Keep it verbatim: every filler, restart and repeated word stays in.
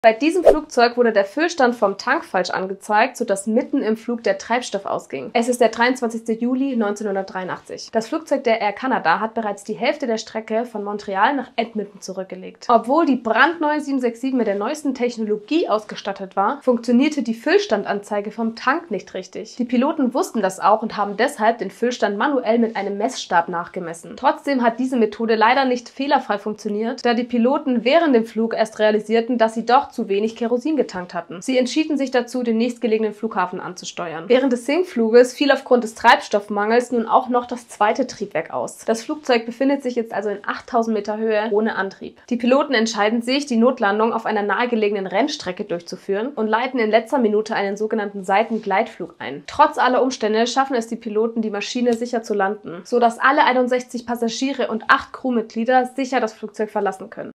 Bei diesem Flugzeug wurde der Füllstand vom Tank falsch angezeigt, sodass mitten im Flug der Treibstoff ausging. Es ist der dreiundzwanzigste Juli neunzehnhundertdreiundachtzig. Das Flugzeug der Air Canada hat bereits die Hälfte der Strecke von Montreal nach Edmonton zurückgelegt. Obwohl die brandneue sieben sechs sieben mit der neuesten Technologie ausgestattet war, funktionierte die Füllstandanzeige vom Tank nicht richtig. Die Piloten wussten das auch und haben deshalb den Füllstand manuell mit einem Messstab nachgemessen. Trotzdem hat diese Methode leider nicht fehlerfrei funktioniert, da die Piloten während dem Flug erst realisierten, dass sie doch zu wenig Kerosin getankt hatten. Sie entschieden sich dazu, den nächstgelegenen Flughafen anzusteuern. Während des Sinkfluges fiel aufgrund des Treibstoffmangels nun auch noch das zweite Triebwerk aus. Das Flugzeug befindet sich jetzt also in achttausend Meter Höhe ohne Antrieb. Die Piloten entscheiden sich, die Notlandung auf einer nahegelegenen Rennstrecke durchzuführen und leiten in letzter Minute einen sogenannten Seitengleitflug ein. Trotz aller Umstände schaffen es die Piloten, die Maschine sicher zu landen, sodass alle einundsechzig Passagiere und acht Crewmitglieder sicher das Flugzeug verlassen können.